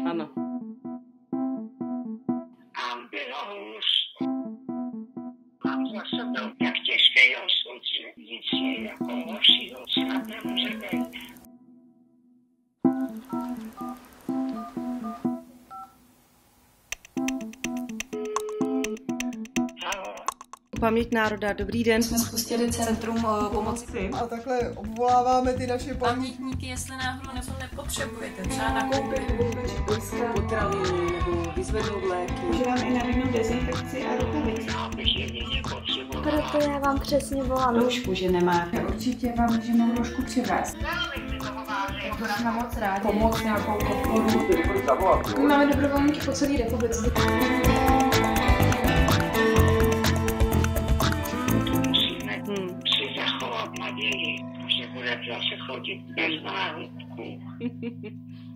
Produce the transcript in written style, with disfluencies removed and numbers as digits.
Ano. A bylo hůř. Mám za sebou tak těžký osud, že nic je jako horšího snad nemůže být. Paměť národa, dobrý den. Jsme spustili centrum pomoci. A takhle obvoláváme ty naše pamětníky, jestli náhodou nepotřebujete. Třeba nakoupit potraviny nebo vyzvednout léky. Užívám i na dezinfekci a rukavice. Proto já vám přesně volám. Roušku, že nemáte. Určitě vám můžeme roušku přivést. to nám moc rádi. Pomoc nějakou podporu. Máme dobrovolníky po celé republice. Si zachovat naději, že bude zase chodit bez náhubků.